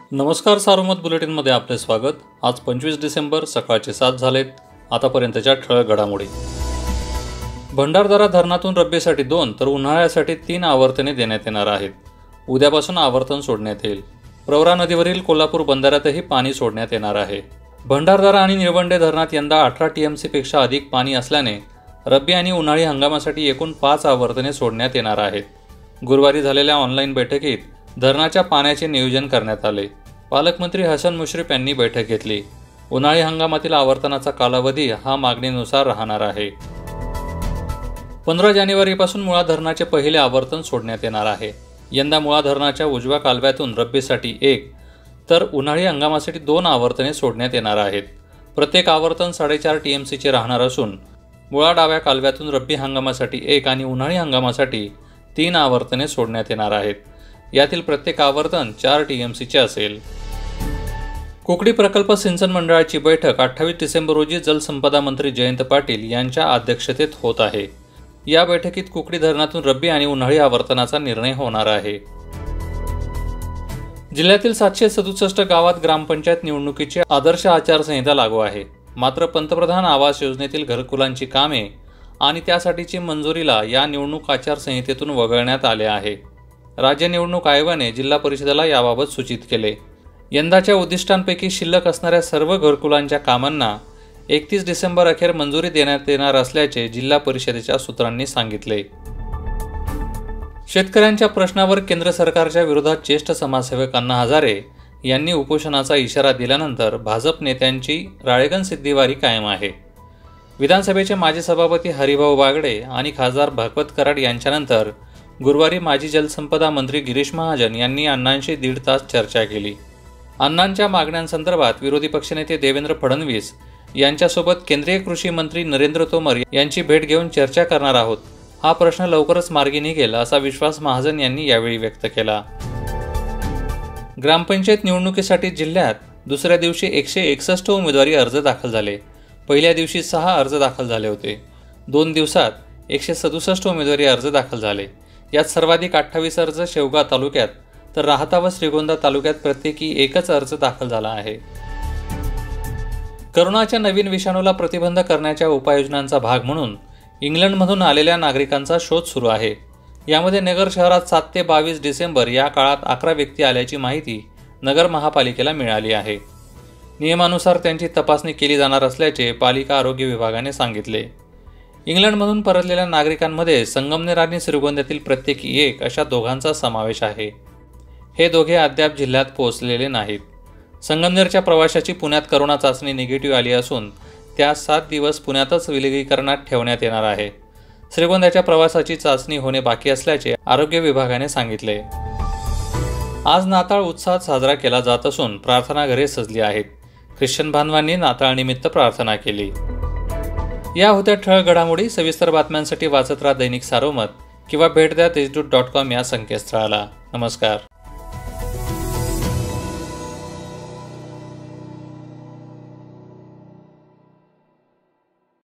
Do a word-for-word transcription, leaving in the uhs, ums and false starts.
नमस्कार, सार्वमत बुलेटिनमध्ये आपले स्वागत। आज पंचवीस डिसेंबर सकाळचे सात झालेत। आतापर्यंतच्या ठळक घडामोडी। भंडारदरा धरणातून रब्बीसाठी दोन तर उन्हाळ्यासाठी तीन आवर्तने देण्यात येणार आहेत। उद्यापासून आवर्तन सोडण्यात येईल। प्रवरा नदीवरील कोल्हापूर बंधाऱ्यातही पाणी सोडण्यात येणार आहे। भंडारदरा आणि निळवंडे धरणात यंदा अठरा टीएमसी पेक्षा अधिक पाणी असल्याने रब्बी आणि उन्हाळी हंगामासाठी एकूण पाच आवर्तने सोडण्यात येणार आहेत। गुरुवारी झालेल्या ऑनलाईन बैठकीत धरणाच्या पाण्याचे नियोजन करण्यात आले। पालकमंत्री हसन मुश्रीफ यांनी बैठक घेतली। उन्हाळी हंगामातील आवर्तनाचा कालावधी हा मागणीनुसार राहणार आहे। पंधरा जानेवारीपासून मुळा धरणाचे पहिले आवर्तन सोडण्यात येणार आहे। यंदा मुळा धरणाच्या उजव्या कालव्यातून रब्बीसाठी एक तर उन्हाळी हंगामासाठी दोन आवर्तने सोडण्यात येणार आहेत। प्रत्येक आवर्तन साडेचार टीएमसीचे राहणार असून मुळा डाव्या कालव्यातून रब्बी हंगामासाठी एक आणि उन्हाळी हंगामासाठी तीन आवर्तने सोडण्यात येणार आहेत। यातील प्रत्येक आवर्तन चार टीएमसीचे असेल। कुकडी प्रकल्प सिंचन मंडळाची बैठक अठ्ठावीस डिसेंबर रोजी जलसंपदा मंत्री जयंत पाटील यांच्या अध्यक्षतेत होत आहे। या बैठकीत कुकडी धरणातून रब्बी आणि उन्हाळी आवर्तनाचा निर्णय होणार आहे। जिल्ह्यातील सातशे सदुसष्ट गावात ग्रामपंचायत निवडणुकीची आदर्श आचारसंहिता लागू आहे। मात्र पंतप्रधान आवास योजनेतील घरकुलांची कामे आणि त्यासाठीची मंजुरीला या निवडणूक आचारसंहितेतून वगळण्यात आले आहे। राज्य निवडणूक आयोगाने जिल्हा परिषदेला याबाबत सूचित केले। यंदाच्या उद्दिष्टांपैकी शिल्लक असणाऱ्या सर्व घरकुलांच्या कामांना एकतीस डिसेंबर अखेर मंजुरी देण्यात येणार असल्याचे जिल्हा परिषदेच्या सूत्रांनी सांगितले। शेतकऱ्यांच्या प्रश्नावर केंद्र सरकारच्या विरोधात ज्येष्ठ समाजसेवक अण्णा हजारे यांनी उपोषणाचा इशारा दिल्यानंतर भाजप नेत्यांची राळेगण सिद्धिवारी कायम आहे। विधानसभेचे माजी सभापती हरिभाऊ बागडे आणि खासदार भागवत कराड यांच्यानंतर गुरुवारी माजी जलसंपदा मंत्री गिरीश महाजन यांनी अण्णांशी दीड तास चर्चा केली। अण्णांच्या मागण्यांसंदर्भात विरोधी पक्षनेते देवेंद्र फडणवीस यांच्यासोबत केंद्रीय कृषी मंत्री नरेंद्र तोमर यांची भेट घेऊन चर्चा करणार आहोत। हा प्रश्न लवकरच मार्गी निघेल असा विश्वास महाजन यांनी यावेळी व्यक्त केला। ग्रामपंचायत निवडणुकीसाठी जिल्ह्यात दुसऱ्या दिवशी एकशे एकसष्ट उमेदवारी अर्ज दाखल झाले। पहिल्या दिवशी सहा अर्ज दाखल झाले होते। दोन दिवसात एकशे सदुसष्ट उमेदवारी अर्ज दाखल झाले। यात सर्वाधिक अठ्ठावीस अर्ज शेवगाव तालुक्यात तर राहता व श्रीगोंदा तालुक्यात प्रत्येकी एकच अर्ज दाखल झाला आहे। करोनाच्या नवीन विषाणूला प्रतिबंध करण्याच्या उपाययोजनांचा भाग म्हणून इंग्लंडमधून आलेल्या नागरिकांचा शोध सुरू आहे। यामध्ये नगर शहरात सात ते बावीस डिसेंबर या काळात अकरा व्यक्ती आल्याची माहिती नगर महापालिकेला मिळाली आहे। नियमानुसार त्यांची तपासणी केली जाणार असल्याचे पालिका आरोग्य विभागाने सांगितले। इंग्लंडमधून परतलेल्या नागरिकांमध्ये संगमनेर आणि श्रीगोंद्यातील प्रत्येकी एक अशा दोघांचा समावेश आहे। हे दोघे अद्याप जिल्ह्यात पोहोचलेले नाहीत। संगमनेरच्या प्रवाशाची पुण्यात करोना चाचणी निगेटिव्ह आली असून त्या सात दिवस पुण्यातच विलगीकरणात ठेवण्यात येणार आहे। श्रीगोंद्याच्या प्रवासाची चाचणी होणे बाकी असल्याचे आरोग्य विभागाने सांगितले। आज नाताळ उत्साहात साजरा केला जात असून प्रार्थना घरे सजली आहेत। ख्रिश्चन बांधवांनी नाताळनिमित्त प्रार्थना केली। या होत्या ठळक घडामोडी। सविस्तर बातम्यांसाठी वाचत राहा दैनिक सार्वमत किंवा भेट द्या देशदूत डॉट कॉम या संकेतस्थळाला। नमस्कार।